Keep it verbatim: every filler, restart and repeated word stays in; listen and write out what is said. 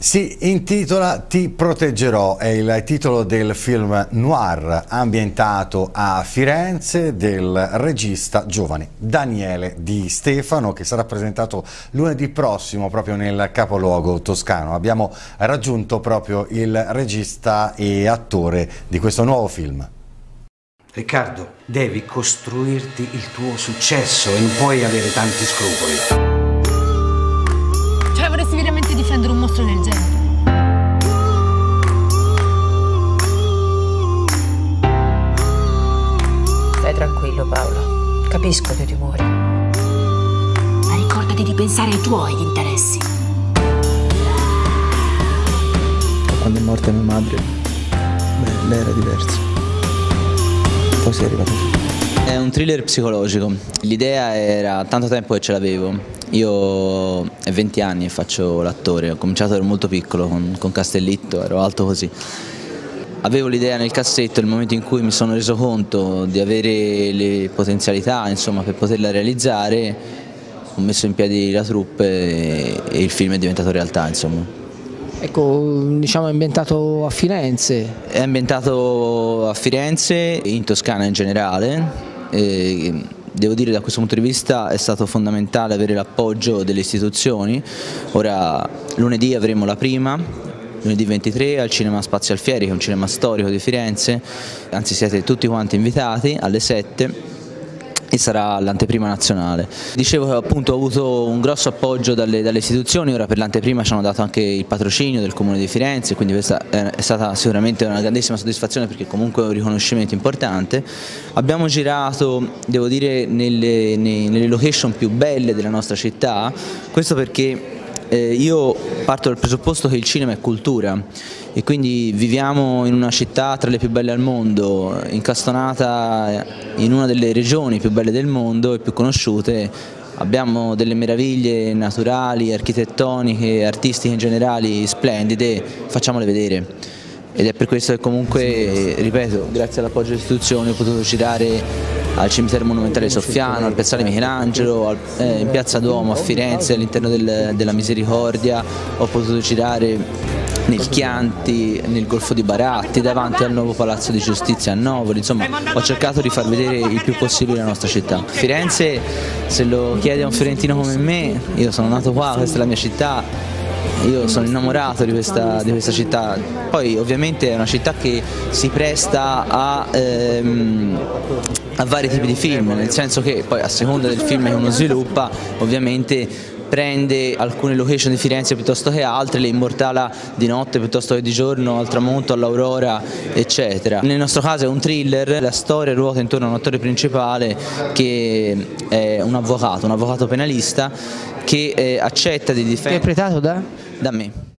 Si intitola Ti proteggerò, è il titolo del film noir ambientato a Firenze del regista giovane Daniele Di Stefano, che sarà presentato lunedì prossimo proprio nel capoluogo toscano. Abbiamo raggiunto proprio il regista e attore di questo nuovo film. Riccardo, devi costruirti il tuo successo e non puoi avere tanti scrupoli. Cioè, vorresti veramente difendere un mostro del genere? Stai tranquillo, Paolo. Capisco i tuoi timori. Ma ricordati di pensare ai tuoi interessi. Quando è morta mia madre, beh, lei era diversa. Poi sei arrivato tu. È un thriller psicologico. L'idea era tanto tempo che ce l'avevo. Io ho venti anni e faccio l'attore, ho cominciato ero molto piccolo con, con Castellitto, ero alto così. Avevo l'idea nel cassetto, nel momento in cui mi sono reso conto di avere le potenzialità, insomma, per poterla realizzare, ho messo in piedi la troupe e, e il film è diventato realtà, insomma. Ecco, diciamo è ambientato a Firenze. È ambientato a Firenze, in Toscana in generale. E devo dire, da questo punto di vista è stato fondamentale avere l'appoggio delle istituzioni. Ora lunedì avremo la prima, lunedì ventitré al Cinema Spazio Alfieri, che è un cinema storico di Firenze, anzi siete tutti quanti invitati alle sette. E sarà l'anteprima nazionale. Dicevo che appunto ho avuto un grosso appoggio dalle, dalle istituzioni. Ora per l'anteprima ci hanno dato anche il patrocinio del Comune di Firenze, quindi questa è stata sicuramente una grandissima soddisfazione, perché comunque è un riconoscimento importante. Abbiamo girato, devo dire, nelle, nelle location più belle della nostra città, questo perché eh, io parto dal presupposto che il cinema è cultura e quindi viviamo in una città tra le più belle al mondo, incastonata in una delle regioni più belle del mondo e più conosciute. Abbiamo delle meraviglie naturali, architettoniche, artistiche in generale splendide, facciamole vedere. Ed è per questo che comunque, ripeto, grazie all'appoggio delle istituzioni ho potuto girare al cimitero monumentale Soffiano, al piazzale Michelangelo, al, eh, in piazza Duomo a Firenze, all'interno del, della Misericordia, ho potuto girare nel Chianti, nel Golfo di Baratti, davanti al nuovo Palazzo di Giustizia a Novoli. Insomma, ho cercato di far vedere il più possibile la nostra città. Firenze, se lo chiede a un fiorentino come me, io sono nato qua, questa è la mia città, io sono innamorato di questa, di questa città. Poi ovviamente è una città che si presta a, ehm, a vari tipi di film, nel senso che poi a seconda del film che uno sviluppa ovviamente prende alcune location di Firenze piuttosto che altre, le immortala di notte piuttosto che di giorno, al tramonto, all'aurora, eccetera. Nel nostro caso è un thriller, la storia ruota intorno a un attore principale che è un avvocato, un avvocato penalista che eh, accetta di difendere. Interpretato da? Da me.